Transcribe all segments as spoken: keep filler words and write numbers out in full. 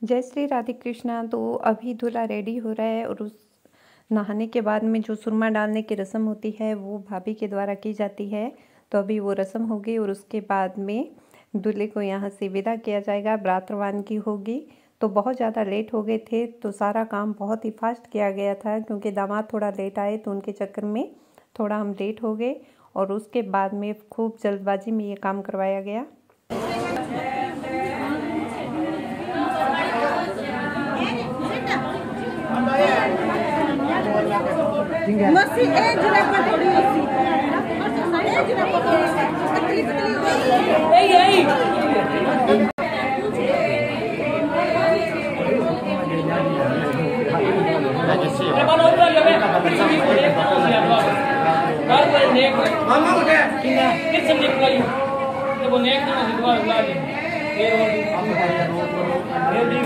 जय श्री राधे कृष्णा। तो अभी दूल्हा रेडी हो रहा है और उस नहाने के बाद में जो सुरमा डालने की रस्म होती है वो भाभी के द्वारा की जाती है। तो अभी वो रस्म होगी और उसके बाद में दूल्हे को यहाँ से विदा किया जाएगा, बारात रवानगी होगी। तो बहुत ज़्यादा लेट हो गए थे, तो सारा काम बहुत ही फास्ट किया गया था क्योंकि दामाद थोड़ा लेट आए, तो उनके चक्कर में थोड़ा हम लेट हो गए और उसके बाद में खूब जल्दबाजी में ये काम करवाया गया। मस्सी एक जरा पर थोड़ी मस्सी एक जरा पर तकलीफ तकलीफ ए यही ये बनो उधर लेवे काल पर नेक मामा उठे किस से नेक करी ये वो नेक ना दिखवा ला दे ये और ये दी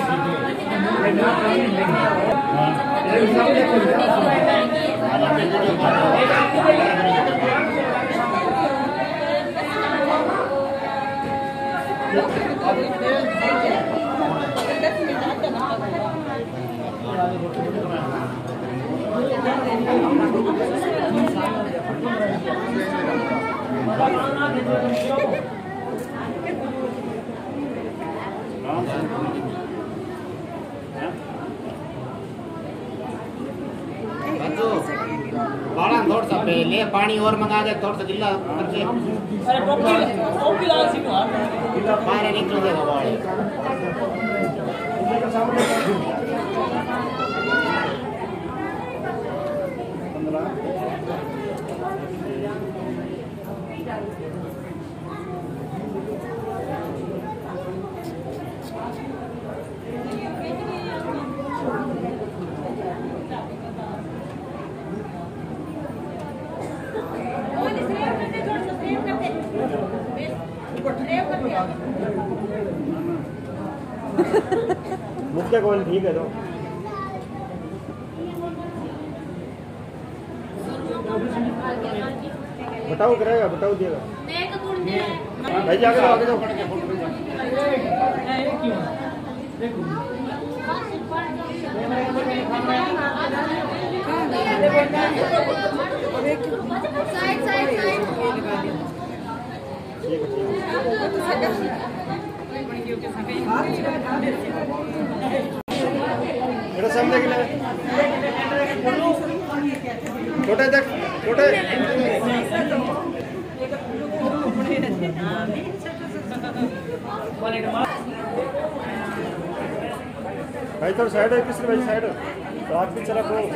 बाड़ा थोड़ा सा पहले पानी और मंगा दे, थोड़ा सा गिल्ला करके। अरे टोपी टोपी लाल सी को बाहर निकल देगा बाड़े। मुझे कौन ठीक है तो बताओ करेगा, बताओ दिएगा भाई जाकर आगे जाओ। साइड साइड साइड मेरा सामने के लिए छोटे तक छोटे भाई तो साइड है, किसने भाई साइड रात भी चला को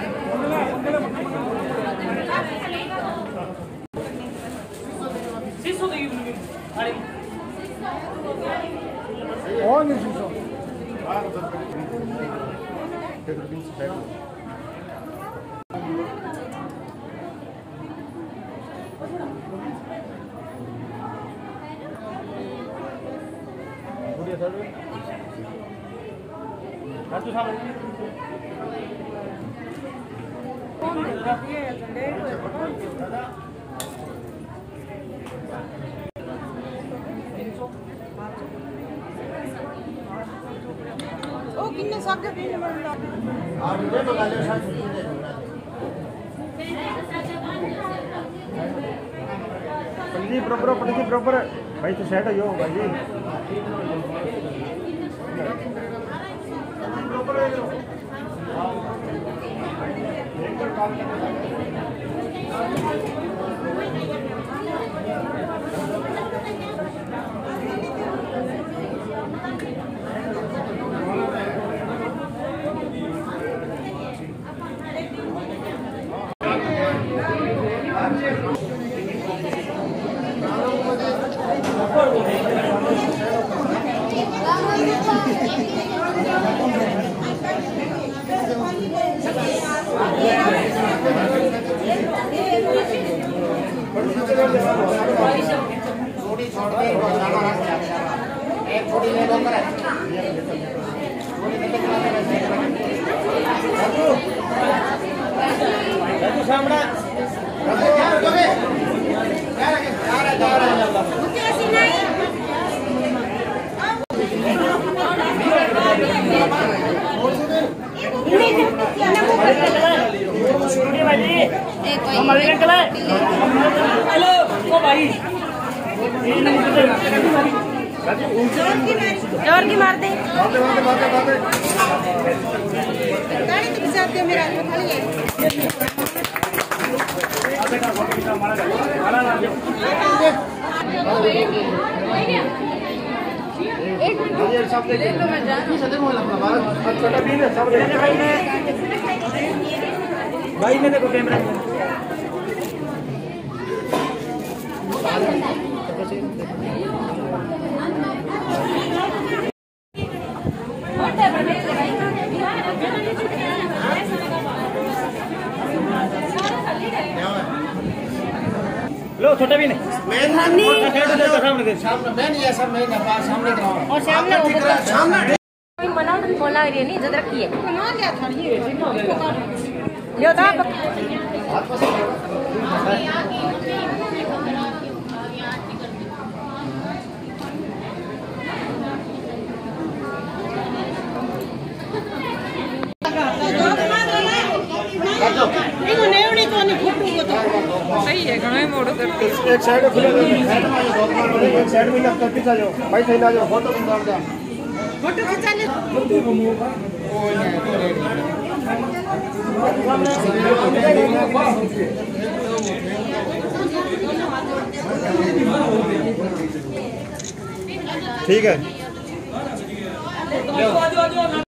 और नहीं सीसो ओ किन्ने सागे पीने बनदा आप दे तो गाले साथ दे पंजी बराबर पंजी बराबर भाई तो सेट हो भाई जी बराबर है जो एक बार काम छोटी छोड़ के एक छोटी ले लो कर छोटी ले के सामने मुझे ऐसी नहीं हेलो ओ भाई जोर की मार दे मेरा भाई मैंने को कैमरा लो छोटा भी नहीं सामने मैं नहीं ऐसा मैं सामने कराऊं और सामने सामने बनाओ तो बोला रही नहीं इज्जत रखिए बना लिया था ये लियो था सही है घणो मोड़ो करते एक साइड खुले एक साइड में लगता पीछा जाओ भाई थई ना जाओ फोटो निकाल दो फोटो खींचा ले ठीक है।